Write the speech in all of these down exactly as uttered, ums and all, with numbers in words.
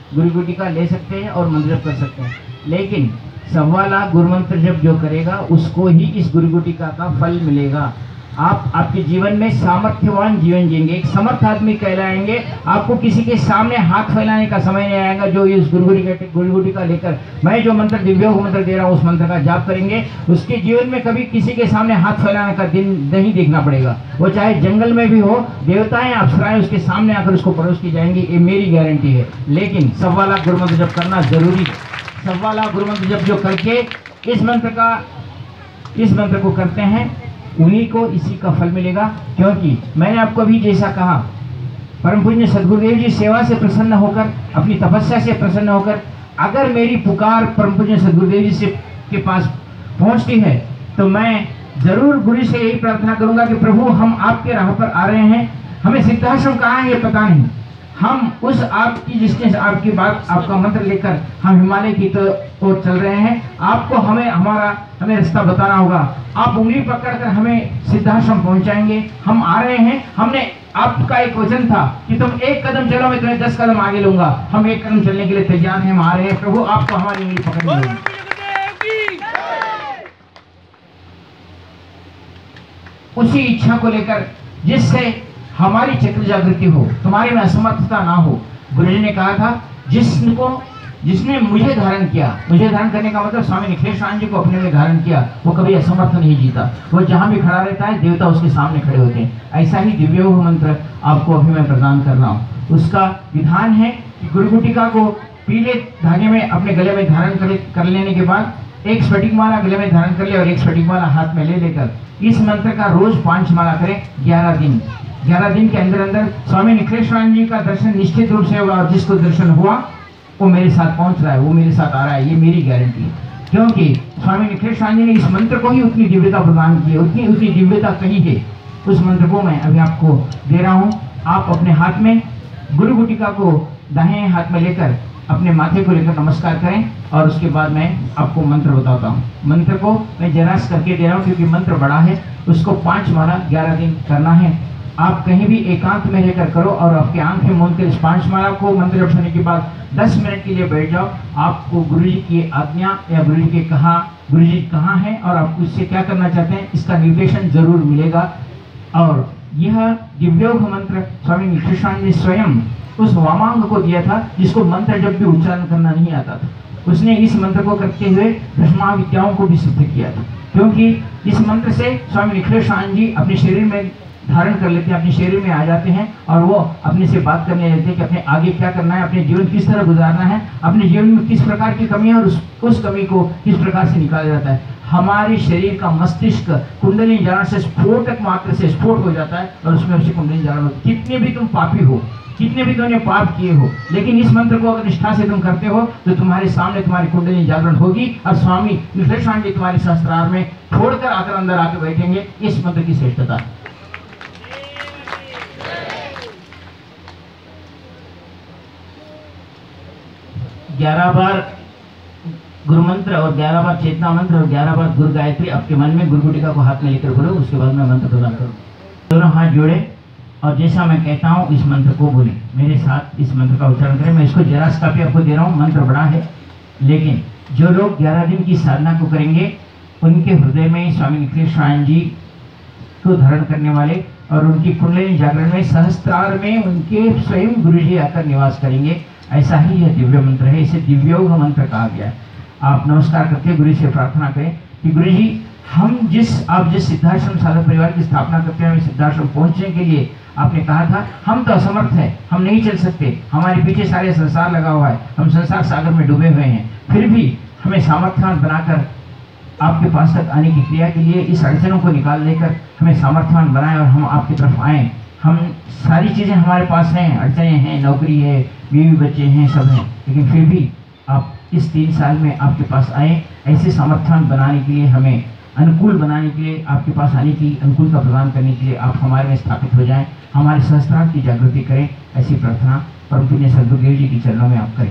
गुरु गुटिका ले सकते हैं और मंत्र जप कर सकते हैं, लेकिन सवा लाख गुरु मंत्र जप जो करेगा उसको ही इस गुरु गुटिका का फल मिलेगा। आप आपके जीवन में सामर्थ्यवान जीवन जिएंगे, एक समर्थ आदमी कहलाएंगे। आपको किसी के सामने हाथ फैलाने का समय नहीं आएगा। जो इस गुरु गुरु गुटिका लेकर मैं जो मंत्र दिव्योग मंत्र दे रहा हूँ उस मंत्र का जाप करेंगे, उसके जीवन में कभी किसी के सामने हाथ फैलाने का दिन नहीं देखना पड़ेगा। वो चाहे जंगल में भी हो, देवताएं अप्सराएं उसके सामने आकर उसको परोस की जाएंगी, ये मेरी गारंटी है। लेकिन सवा लाख गुरु मंत्र जप करना जरूरी है। सवा लाख गुरु मंत्र जप जो करके इस मंत्र का इस मंत्र को करते हैं उन्हीं को इसी का फल मिलेगा। क्योंकि मैंने आपको अभी जैसा कहा, परम पूज्य सद्गुरुदेव जी सेवा से प्रसन्न होकर, अपनी तपस्या से प्रसन्न होकर, अगर मेरी पुकार परम पूज्य सद्गुरुदेव जी से के पास पहुंचती है तो मैं जरूर गुरु से यही प्रार्थना करूंगा कि प्रभु हम आपके राह पर आ रहे हैं, हमें सिद्धाश्रम कहाँ है ये पता नहीं, हम उस आपकी जिसने आपकी बात आपका मंत्र लेकर हम हिमालय की तो ओर चल रहे हैं, आपको हमें हमारा हमें रास्ता बताना होगा। आप उंगली पकड़कर हमें सिद्धाश्रम पहुंचाएंगे। हम आ रहे हैं, हमने आपका एक वचन था कि तुम एक कदम चलो मैं तुम्हें दस कदम आगे लूंगा। हम एक कदम चलने के लिए तैयार हैं, हम आ रहे हैं। प्रभु आपको हमारी उंगली पकड़नी होगी। उसी इच्छा को लेकर जिससे हमारी चक्र जागृति हो, तुम्हारे में असमर्थता ना हो। गुरुजी ने कहा था जिसको जिसने मुझे धारण किया, मुझे धारण करने का मतलब स्वामी निखिलेश्वरानंद जी को अपने में धारण किया, वो कभी असमर्थ नहीं जीता। वो जहां भी खड़ा रहता है देवता उसके सामने खड़े होते हैं। ऐसा ही दिव्योग मंत्र आपको अभी मैं प्रदान कर रहा हूँ। उसका विधान है कि गुरु गुटिका को पीले धागे में अपने गले में धारण कर, कर लेने के बाद एक स्फटिक माला गले में धारण कर ले और एक स्फटिक माला हाथ में ले लेकर इस मंत्र का रोज पांच माला करें ग्यारह दिन। ग्यारह दिन के अंदर अंदर स्वामी निखिलेश्वरानंद जी का दर्शन निश्चित रूप से होगा। और जिसको दर्शन हुआ वो मेरे साथ पहुंच रहा है, वो मेरे साथ आ रहा है, ये मेरी गारंटी है। क्योंकि स्वामी निखिलेश्वरानंद जी ने इस मंत्र को ही उतनी दिव्यता प्रदान की है, उतनी उतनी दिव्यता कही है। उस मंत्र को मैं अभी आपको दे रहा हूँ। आप अपने हाथ में गुरु गुटिका को दाहिने हाथ में लेकर अपने माथे को लेकर नमस्कार करें और उसके बाद मैं आपको मंत्र बताता हूँ। मंत्र को मैं जरास करके दे रहा हूँ क्योंकि मंत्र बड़ा है। उसको पांच माला ग्यारह दिन करना है। आप कहीं भी एकांत में रहकर करो और आपकी आंखें मूंद कर इस पांच माला को मंत्र जप होने के बाद दस मिनट के लिए बैठ जाओ। आपको गुरुजी की आज्ञा या गुरुजी के कहा गुरुजी कहाँ है और आप उससे क्या करना चाहते हैं इसका निर्देशन जरूर मिलेगा। और यह दिव्योग मंत्र स्वामी निखिलेश्वरानंद ने स्वयं उस वामांग को दिया था जिसको मंत्र जब भी उच्चारण करना नहीं आता था। उसने इस मंत्र को करते हुए दशमा विद्याओं को भी सिद्ध किया था। क्योंकि इस मंत्र से स्वामी निखिलेश्वरानंद जी अपने शरीर में धारण कर लेते हैं, अपने शरीर में आ जाते हैं और वो अपने से बात करने लगते हैं कि अपने आगे क्या करना है, अपने जीवन किस तरह गुजारना है, अपने जीवन में किस प्रकार की कमी है और उस, उस कमी को किस प्रकार से निकाला जाता है। हमारे शरीर का मस्तिष्क कुंडली जारण से स्फोटक मात्र से स्फोट हो जाता है और उसमें उसी कुंडली जारण होती है। कितने भी तुम पापी हो, कितने भी तुमने पाप किए हो, लेकिन इस मंत्र को अगर निष्ठा से तुम करते हो तो तुम्हारे सामने तुम्हारी कुंडली जागरण होगी और स्वामी निखिलेश्वरानंद जी तुम्हारे सहस्त्रार में छोड़कर आकर अंदर आके बैठेंगे। इस मंत्र की श्रेष्ठता। ग्यारह बार गुरु मंत्र और ग्यारह बार चेतना मंत्र और ग्यारह बार गुरु गायत्री आपके मन में गुरु गुटिका को हाथ में लेकर बोलो। उसके बाद मैं मंत्र प्रदान करूँ। दोनों हाथ जोड़े और जैसा मैं कहता हूँ इस मंत्र को बोले, मेरे साथ इस मंत्र का उच्चारण करें। मैं इसको जरा सा भी आपको दे रहा हूँ, मंत्र बड़ा है, लेकिन जो लोग ग्यारह दिन की साधना को करेंगे उनके हृदय में स्वामी निखिलेश्वरानंद जी को धारण करने वाले और उनकी कुंडलिनी जागरण में सहस्त्रार में उनके स्वयं गुरु जी आकर निवास करेंगे। ऐसा ही यह दिव्य मंत्र है, इसे दिव्योग मंत्र कहा गया है। आप नमस्कार करके गुरु से प्रार्थना करें कि गुरु जी हम जिस आप जिस सिद्धाश्रम साधक परिवार की स्थापना करते हैं, सिद्धाश्रम पहुंचने के लिए आपने कहा था हम तो असमर्थ हैं, हम नहीं चल सकते, हमारे पीछे सारे संसार लगा हुआ है, हम संसार सागर में डूबे हुए हैं, फिर भी हमें सामर्थ्यवान बनाकर आपके पास तक आने की क्रिया के लिए इस अड़चनों को निकाल देकर हमें सामर्थ्यवान बनाएं और हम आपकी तरफ आएँ। हम सारी चीज़ें हमारे पास हैं, अड़चने हैं, नौकरी है, बीवी बच्चे हैं, सब हैं, लेकिन फिर भी आप इस तीन साल में आपके पास आए। ऐसे सामर्थ्यवान बनाने के लिए, हमें अनुकूल बनाने के लिए, आपके पास आने की अनुकूलता प्रदान करने के लिए आप हमारे में स्थापित हो जाएं, हमारे सहस्त्रार की जागृति करें। ऐसी प्रार्थना परम पूज्य सद्गुरुदेव जी के चरणों में आप करें।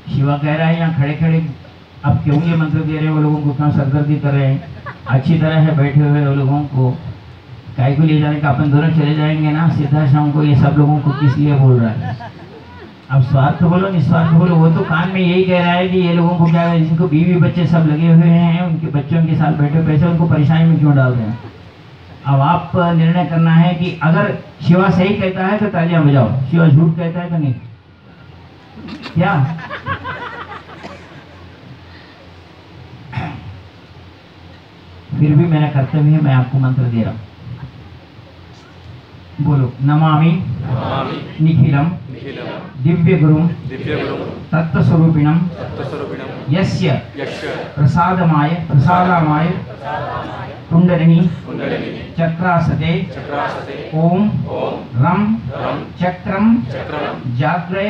शिवा कह रहा है यहाँ खड़े खड़े अब क्यों ये मंत्र दे रहे हैं, वो लोगों को कहाँ सरदर्दी कर रहे हैं, अच्छी तरह है बैठे हुए वो लोगों को काय को ले जाने का, अपन दोनों चले जाएंगे ना सिद्धाश्रम को, ये सब लोगों को किस लिए बोल रहा है। अब स्वार्थ बोलो निस्वार्थ बोलो, वो तो कान में यही कह रहा है कि ये लोगों को क्या है, जिनको बीवी बच्चे सब लगे हुए हैं उनके बच्चों के साथ बैठे पैसे उनको परेशानी में क्यों डाल रहे हैं। अब आप निर्णय करना है कि अगर शिवा सही कहता है तो तालियां बजाओ, शिवा झूठ कहता है तो नहीं। क्या फिर भी मेरा कर्तव्य है, मैं आपको मंत्र दे रहा हूं, बोलो। नमामि निखिलम दिव्य गुरुम तत्व स्वरूपिणम यस्य प्रसादमाय प्रसादामाय कुंडलिनी चक्रासते ओम रम चक्रम जाग्रय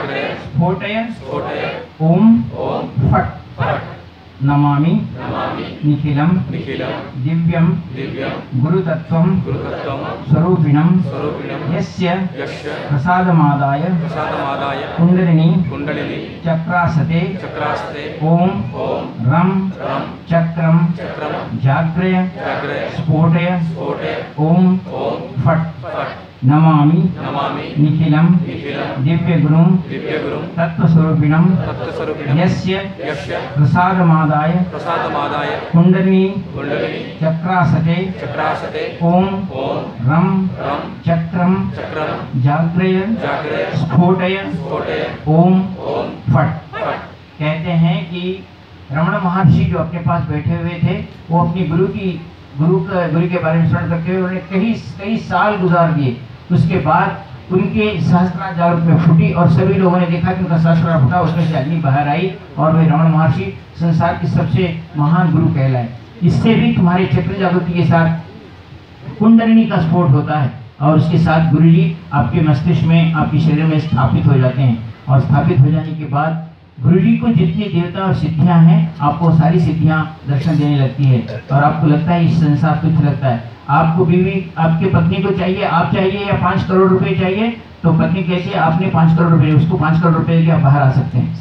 स्फोटय ओम फट। नमामि निखिलम दिव्यम गुरुतत्वम स्वरूपिणम यस्य प्रसादमादाय कुंडलिनी चक्रासते ओम रम चक्रम जाग्रय स्फोटय ओम फट। नमामि निखिलम दिव्य गुरुम तत्व स्वरूपिणम यस्य प्रसादमादाय कुंडलिनी चक्रासते ओम रम चक्रम जाग्रय स्फोटय ओम फट। कहते हैं कि रमण महर्षि जो अपने पास बैठे हुए थे वो अपनी गुरु की गुरु का गुरु के बारे में स्मरण करते हुए उन्होंने कई कई साल गुजार दिए। उसके बाद उनके सहस्त्रार जागृत में फूटी और सभी लोगों ने देखा कि उनका सहस्त्रार फूटा, उसमें से अग्नि बाहर आई और वे रमण महर्षि संसार के सबसे महान गुरु कहलाए। इससे भी तुम्हारे चक्र जागृति के साथ कुंडलिनी का स्फोट होता है और उसके साथ गुरुजी आपके मस्तिष्क में आपके शरीर में स्थापित हो जाते हैं और स्थापित हो जाने के बाद गुरुजी को जितनी देवता और सिद्धियां हैं आपको सारी सिद्धियां दर्शन देने लगती है और आपको लगता है इस संसार तुच्छ लगता है। आपको बीवी आपके पत्नी को चाहिए, आप चाहिए या पाँच करोड़ रुपए चाहिए तो पत्नी कहती है आपने पाँच करोड़ रुपए, उसको पाँच करोड़ रुपए देके आप बाहर आ सकते हैं।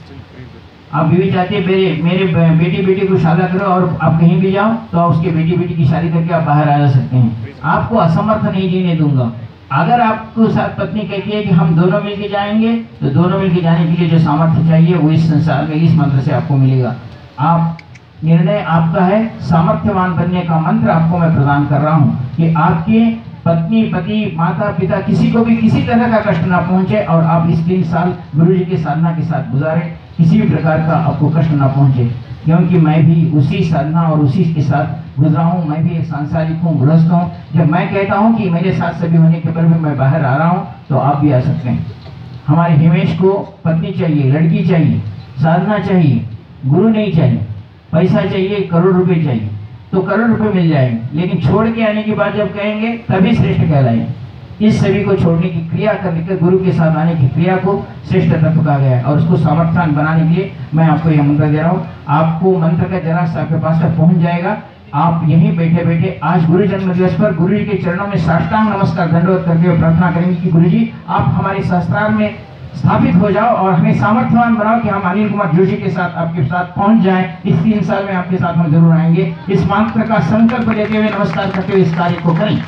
आप बीवी चाहती है मेरे मेरे बेटी बेटी को शादी करो और आप कहीं भी जाओ तो उसके बेटी बेटी की शादी करके आप बाहर आ जा सकते हैं। आपको असमर्थ नहीं जीने दूंगा। अगर आपको साथ पत्नी कहती है कि हम दोनों मिलके जाएंगे तो दोनों मिलके जाने के लिए जो सामर्थ्य चाहिए वो इस संसार में इस मंत्र से आपको मिलेगा। आप निर्णय आपका है, सामर्थ्यवान बनने का मंत्र आपको मैं प्रदान कर रहा हूँ कि आपके पत्नी पति माता पिता किसी को भी किसी तरह का कष्ट ना पहुंचे और आप इस तीन साल गुरु जी की साधना के साथ गुजारें, किसी भी प्रकार का आपको कष्ट ना पहुंचे। क्योंकि मैं भी उसी साधना और उसी के साथ गुजरा हूँ, मैं भी एक सांसारिक हूँ, गृहस्थ हूँ। जब मैं कहता हूँ कि मेरे साथ सभी होने के पर भी मैं बाहर आ रहा हूँ तो आप भी आ सकते हैं। हमारे हिमेश को पत्नी चाहिए, लड़की चाहिए, साधना चाहिए, गुरु नहीं चाहिए, पैसा चाहिए, करोड़ रुपए चाहिए तो करोड़ रुपए मिल जाएंगे, लेकिन छोड़ के आने के बाद जब कहेंगे तभी श्रेष्ठ कहलाएंगे। इस सभी को छोड़ने की क्रिया करने के गुरु के साथ आने की क्रिया को श्रेष्ठ तत्व कहा गया है और उसको सामर्थ्यवान बनाने के लिए मैं आपको यह मंत्र दे रहा हूँ। आपको मंत्र का जरा सा आपके पास तक पहुंच जाएगा। आप यहीं बैठे बैठे आज गुरु जन्म दिवस पर गुरु जी के चरणों में साष्टांग नमस्कार दंडवत करके हुए प्रार्थना करेंगे कि गुरु जी आप हमारे सहस्त्रार में स्थापित हो जाओ और हमें सामर्थ्यवान बनाओ कि हम अनिल कुमार जोशी के साथ आपके साथ पहुंच जाएं। इस तीन साल में आपके साथ हम जरूर आएंगे। इस मंत्र का संकल्प लेते हुए नमस्कार करते हुए इस कार्य को करें।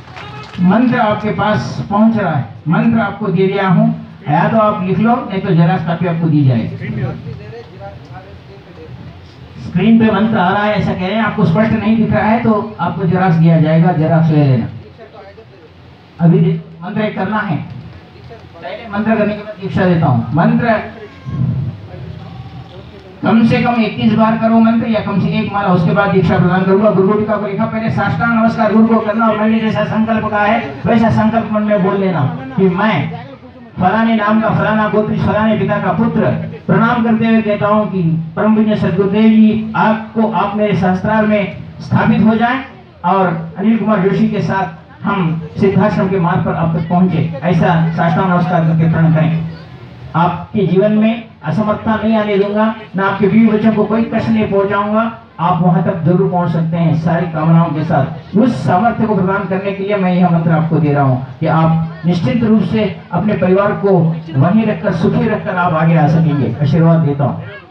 मंत्र आपके पास पहुंच रहा है, मंत्र आपको दे दिया हूं, या तो आप लिख लो नहीं तो जेरॉक्स कॉपी आपको दी जाएगी। स्क्रीन पे मंत्र आ रहा है ऐसा कह रहे हैं, आपको स्पष्ट नहीं दिख रहा है तो आपको जेरॉक्स दिया जाएगा, जेरॉक्स ले लेना। अभी मंत्र करना है, पहले मंत्र करने के बाद दीक्षा देता हूँ। मंत्र कम से कम इक्कीस बार करो मंत्र या कम से एक माला, उसके बाद दीक्षा प्रदान करूंगा। गुरु टीका को लिखा, पहले साष्टांग नमस्कार गुरु को करना और मैंने जैसा संकल्प कहा है वैसा संकल्प मन में बोल लेना कि मैं फलाने नाम का फलाना गोत्र फलाने पिता का पुत्र प्रणाम करते हुए कहता हूँ कि परम पूज्य सदगुरुदेव जी आपको आप मेरे सहस्त्रार में स्थापित हो जाएं और अनिल कुमार जोशी के साथ हम सिद्धाश्रम के मार्ग पर आप तक पहुंचे। ऐसा साष्टांग नमस्कार करके प्रण करें। आपके जीवन में असमर्थता नहीं आने दूंगा, ना आपके बीवी बच्चों को कोई कष्ट नहीं पहुंचाऊंगा। आप वहां तक जरूर पहुंच सकते हैं सारी कामनाओं के साथ। उस सामर्थ्य को प्रदान करने के लिए मैं यह मंत्र आपको दे रहा हूं कि आप निश्चित रूप से अपने परिवार को वहीं रखकर, सुखी रखकर आप आगे आ सकेंगे। आशीर्वाद देता हूं।